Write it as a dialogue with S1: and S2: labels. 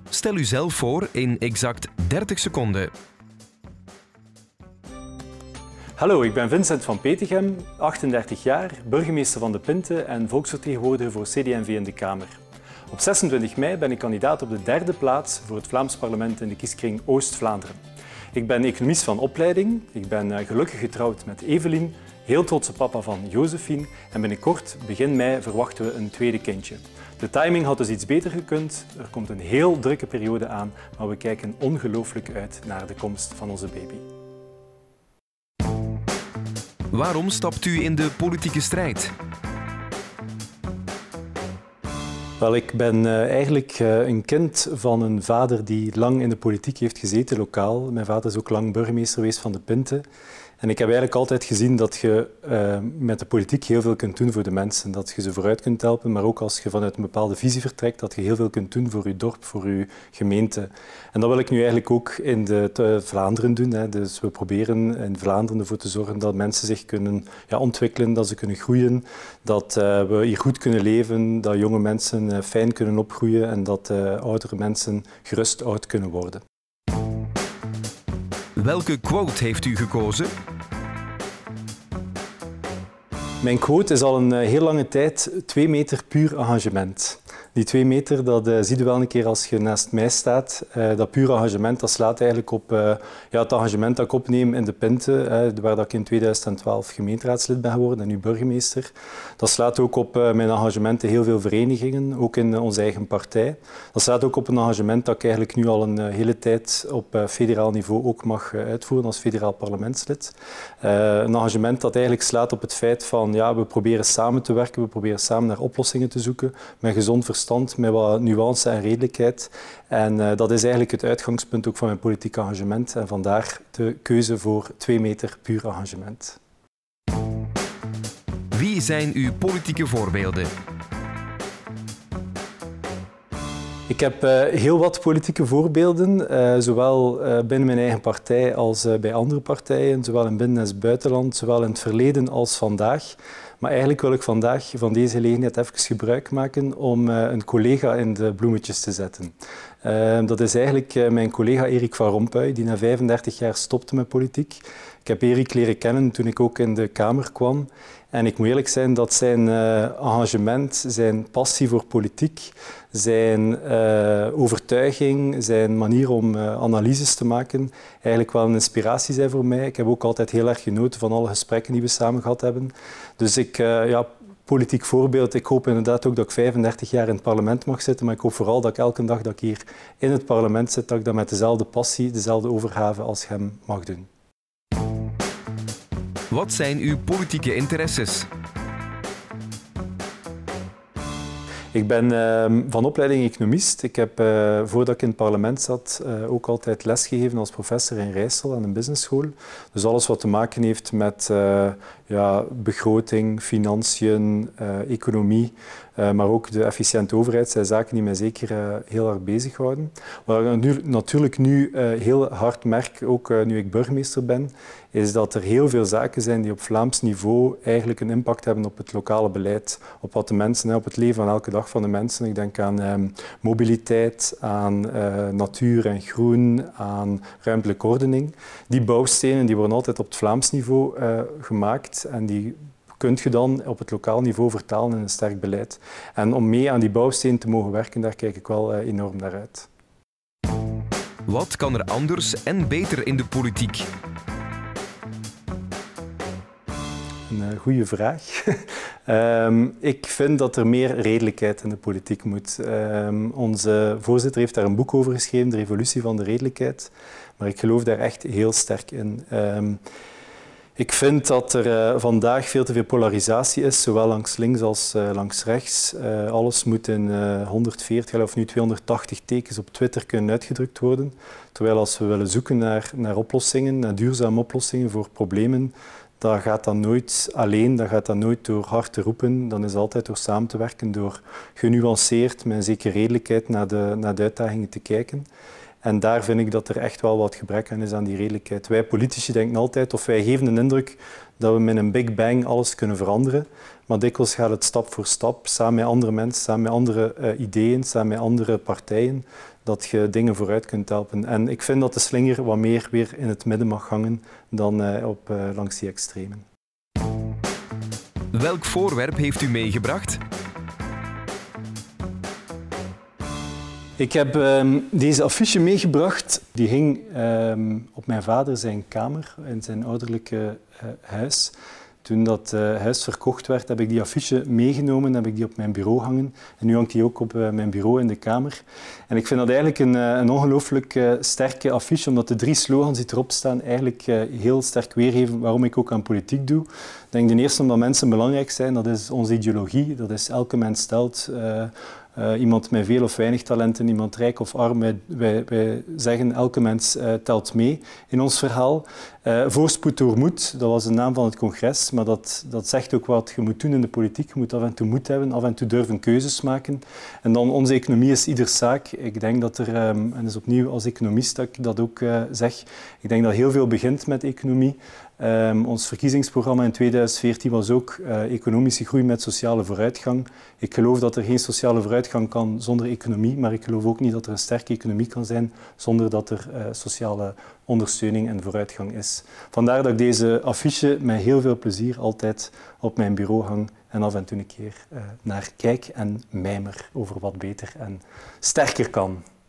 S1: Stel u zelf voor in exact 30 seconden.
S2: Hallo, ik ben Vincent van Petegem, 38 jaar, burgemeester van De Pinte en volksvertegenwoordiger voor CD&V in de Kamer. Op 26 mei ben ik kandidaat op de derde plaats voor het Vlaams parlement in de kieskring Oost-Vlaanderen. Ik ben economist van opleiding, ik ben gelukkig getrouwd met Evelien, heel trotse papa van Josephine en binnenkort, begin mei, verwachten we een tweede kindje. De timing had dus iets beter gekund, er komt een heel drukke periode aan, maar we kijken ongelooflijk uit naar de komst van onze baby.
S1: Waarom stapt u in de politieke strijd?
S2: Wel, ik ben eigenlijk een kind van een vader die lang in de politiek heeft gezeten, lokaal. Mijn vader is ook lang burgemeester geweest van De Pinte. En ik heb eigenlijk altijd gezien dat je met de politiek heel veel kunt doen voor de mensen. Dat je ze vooruit kunt helpen, maar ook als je vanuit een bepaalde visie vertrekt, dat je heel veel kunt doen voor je dorp, voor je gemeente. En dat wil ik nu eigenlijk ook in Vlaanderen doen. Hè. Dus we proberen in Vlaanderen ervoor te zorgen dat mensen zich kunnen ontwikkelen, dat ze kunnen groeien, dat we hier goed kunnen leven, dat jonge mensen fijn kunnen opgroeien en dat oudere mensen gerust oud kunnen worden.
S1: Welke quote heeft u gekozen?
S2: Mijn quote is al een heel lange tijd 2 meter puur engagement. Die 2 meter, dat zie je wel een keer als je naast mij staat. Dat puur engagement, dat slaat eigenlijk op het engagement dat ik opneem in De Pinte, waar ik in 2012 gemeenteraadslid ben geworden en nu burgemeester. Dat slaat ook op mijn engagement in heel veel verenigingen, ook in onze eigen partij. Dat slaat ook op een engagement dat ik eigenlijk nu al een hele tijd op federaal niveau ook mag uitvoeren als federaal parlementslid. Een engagement dat eigenlijk slaat op het feit van we proberen samen te werken, we proberen samen naar oplossingen te zoeken met gezond verstand, met wat nuance en redelijkheid. En dat is eigenlijk het uitgangspunt ook van mijn politiek engagement en vandaar de keuze voor 2 meter puur engagement.
S1: Wie zijn uw politieke voorbeelden?
S2: Ik heb heel wat politieke voorbeelden, zowel binnen mijn eigen partij als bij andere partijen, zowel in binnen- als buitenland, zowel in het verleden als vandaag. Maar eigenlijk wil ik vandaag van deze gelegenheid even gebruik maken om een collega in de bloemetjes te zetten. Dat is eigenlijk mijn collega Erik van Rompuy, die na 35 jaar stopte met politiek. Ik heb Erik leren kennen toen ik ook in de Kamer kwam. En ik moet eerlijk zijn dat zijn engagement, zijn passie voor politiek, zijn overtuiging, zijn manier om analyses te maken, eigenlijk wel een inspiratie zijn voor mij. Ik heb ook altijd heel erg genoten van alle gesprekken die we samen gehad hebben. Dus politiek voorbeeld. Ik hoop inderdaad ook dat ik 35 jaar in het parlement mag zitten, maar ik hoop vooral dat ik elke dag dat ik hier in het parlement zit, dat ik dat met dezelfde passie, dezelfde overgave als hem mag doen.
S1: Wat zijn uw politieke interesses?
S2: Ik ben van opleiding economist. Ik heb, voordat ik in het parlement zat, ook altijd lesgegeven als professor in Rijssel aan een businessschool. Dus alles wat te maken heeft met begroting, financiën, economie, maar ook de efficiënte overheid zijn zaken die mij zeker heel erg bezighouden. Wat ik natuurlijk nu heel hard merk, ook nu ik burgemeester ben, is dat er heel veel zaken zijn die op Vlaams niveau eigenlijk een impact hebben op het lokale beleid, op wat de mensen, op het leven van elke dag van de mensen. Ik denk aan mobiliteit, aan natuur en groen, aan ruimtelijke ordening. Die bouwstenen die worden altijd op het Vlaams niveau gemaakt en die kun je dan op het lokaal niveau vertalen in een sterk beleid. En om mee aan die bouwsteen te mogen werken, daar kijk ik wel enorm naar uit.
S1: Wat kan er anders en beter in de politiek?
S2: Een goede vraag. Ik vind dat er meer redelijkheid in de politiek moet. Onze voorzitter heeft daar een boek over geschreven, De Revolutie van de Redelijkheid. Maar ik geloof daar echt heel sterk in. Ik vind dat er vandaag veel te veel polarisatie is, zowel langs links als langs rechts. Alles moet in 140 of nu 280 tekens op Twitter kunnen uitgedrukt worden. Terwijl als we willen zoeken naar oplossingen, naar duurzame oplossingen voor problemen, dan gaat dat nooit alleen, dan gaat dat nooit door hard te roepen. Dan is het altijd door samen te werken, door genuanceerd, met een zekere redelijkheid naar de uitdagingen te kijken. En daar vind ik dat er echt wel wat gebrek aan is aan die redelijkheid. Wij politici denken altijd, of wij geven de indruk dat we met een big bang alles kunnen veranderen. Maar dikwijls gaat het stap voor stap, samen met andere mensen, samen met andere ideeën, samen met andere partijen, dat je dingen vooruit kunt helpen. En ik vind dat de slinger wat meer weer in het midden mag hangen dan langs die extremen.
S1: Welk voorwerp heeft u meegebracht?
S2: Ik heb deze affiche meegebracht. Die hing op mijn vader zijn kamer in zijn ouderlijke huis. Toen dat huis verkocht werd, heb ik die affiche meegenomen, heb ik die op mijn bureau hangen. En nu hangt die ook op mijn bureau in de kamer. En ik vind dat eigenlijk een ongelooflijk sterke affiche, omdat de 3 slogans die erop staan eigenlijk heel sterk weergeven waarom ik ook aan politiek doe. Ik denk de eerste omdat mensen belangrijk zijn, dat is onze ideologie. Dat is elke mens telt. Iemand met veel of weinig talenten, iemand rijk of arm. Wij zeggen elke mens telt mee in ons verhaal. Voorspoed door moed, dat was de naam van het congres, maar dat zegt ook wat je moet doen in de politiek. Je moet af en toe moed hebben, af en toe durven keuzes maken. En dan onze economie is ieders zaak. Ik denk dat er, en dat is opnieuw als economist dat ik dat ook zeg, ik denk dat heel veel begint met economie. Ons verkiezingsprogramma in 2014 was ook economische groei met sociale vooruitgang. Ik geloof dat er geen sociale vooruitgang kan zonder economie, maar ik geloof ook niet dat er een sterke economie kan zijn zonder dat er sociale ondersteuning en vooruitgang is. Vandaar dat ik deze affiche met heel veel plezier altijd op mijn bureau hang en af en toe een keer naar kijk en mijmer over wat beter en sterker kan.